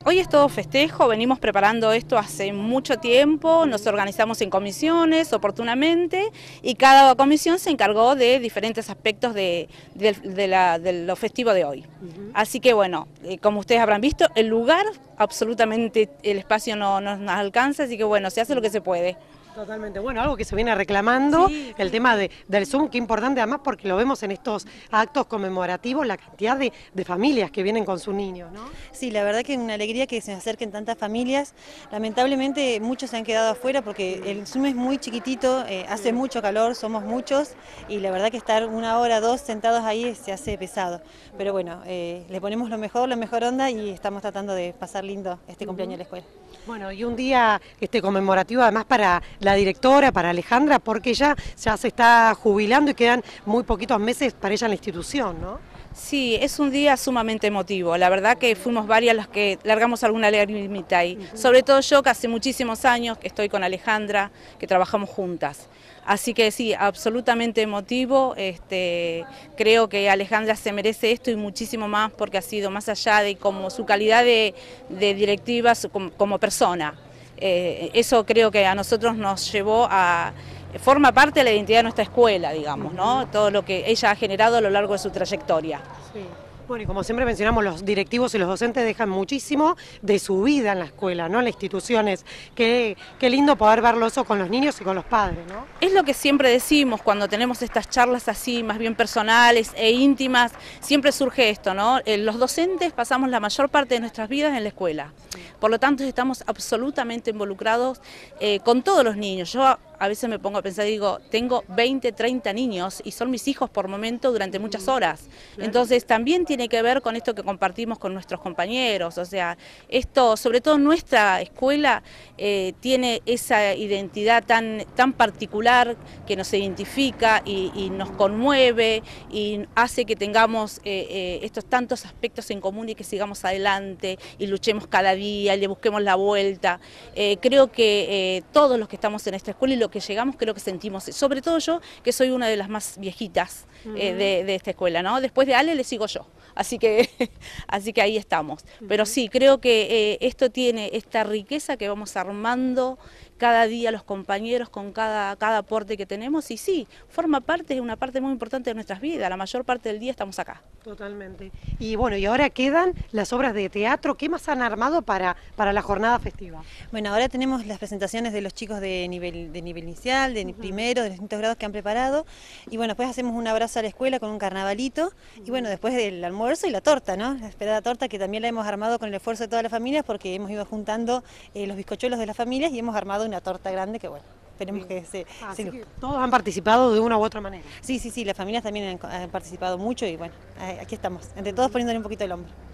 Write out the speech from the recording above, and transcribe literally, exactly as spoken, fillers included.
Hoy es todo festejo, venimos preparando esto hace mucho tiempo, nos organizamos en comisiones oportunamente y cada comisión se encargó de diferentes aspectos de, de, de, la, de lo festivo de hoy. Uh-huh. Así que bueno, eh, como ustedes habrán visto, el lugar absolutamente, el espacio no, no nos alcanza, así que bueno, se hace lo que se puede. Totalmente, bueno, algo que se viene reclamando, sí, el sí. tema de, del Zoom, que importante además porque lo vemos en estos actos conmemorativos, la cantidad de, de familias que vienen con sus niños, ¿no? Sí, la verdad que es una alegría que se acerquen tantas familias, lamentablemente muchos se han quedado afuera porque el Zoom es muy chiquitito, eh, hace mucho calor, somos muchos y la verdad que estar una hora, dos sentados ahí se hace pesado, pero bueno, eh, le ponemos lo mejor, la mejor onda y estamos tratando de pasar lindo este cumpleaños en la escuela. Bueno, y un día este conmemorativo además para la directora, para Alejandra, porque ella ya se está jubilando y quedan muy poquitos meses para ella en la institución, ¿no? Sí, es un día sumamente emotivo, la verdad que fuimos varias las que largamos alguna lagrimita ahí, uh-huh. Sobre todo yo que hace muchísimos años que estoy con Alejandra, que trabajamos juntas. Así que sí, absolutamente emotivo, este, creo que Alejandra se merece esto y muchísimo más porque ha sido más allá de como su calidad de, de directiva como, como persona. Eh, eso creo que a nosotros nos llevó a... forma parte de la identidad de nuestra escuela, digamos, ¿no? Todo lo que ella ha generado a lo largo de su trayectoria. Sí. Bueno, y como siempre mencionamos, los directivos y los docentes dejan muchísimo de su vida en la escuela, ¿no? En las instituciones. Qué, qué lindo poder verlo eso con los niños y con los padres, ¿no? Es lo que siempre decimos cuando tenemos estas charlas así, más bien personales e íntimas, siempre surge esto, ¿no? Los docentes pasamos la mayor parte de nuestras vidas en la escuela. Por lo tanto, estamos absolutamente involucrados eh, con todos los niños. Yo a veces me pongo a pensar y digo, tengo veinte, treinta niños y son mis hijos por momento durante muchas horas. Entonces también tiene que ver con esto que compartimos con nuestros compañeros. O sea, esto, sobre todo nuestra escuela, eh, tiene esa identidad tan, tan particular que nos identifica y, y nos conmueve y hace que tengamos eh, eh, estos tantos aspectos en común y que sigamos adelante y luchemos cada día y le busquemos la vuelta. Eh, creo que eh, todos los que estamos en esta escuela y lo que llegamos creo que sentimos, sobre todo yo que soy una de las más viejitas eh, de, de esta escuela, ¿no? Después de Ale le sigo yo, así que, así que ahí estamos. Pero sí, creo que eh, esto tiene esta riqueza que vamos armando cada día los compañeros con cada, cada aporte que tenemos y sí, forma parte, una parte muy importante de nuestras vidas, la mayor parte del día estamos acá. Totalmente. Y bueno, y ahora quedan las obras de teatro, ¿qué más han armado para, para la jornada festiva? Bueno, ahora tenemos las presentaciones de los chicos de nivel, de nivel inicial, de uh-huh. primero, de los distintos grados que han preparado y bueno, después hacemos un abrazo a la escuela con un carnavalito uh-huh. y bueno, después del almuerzo y la torta, ¿no? La esperada torta que también la hemos armado con el esfuerzo de todas las familias porque hemos ido juntando eh, los bizcochuelos de las familias y hemos armado una torta grande que bueno, esperemos sí. que se... Así se... que todos han participado de una u otra manera. Sí, sí, sí, las familias también han, han participado mucho y bueno, aquí estamos, entre todos poniéndole un poquito el hombro.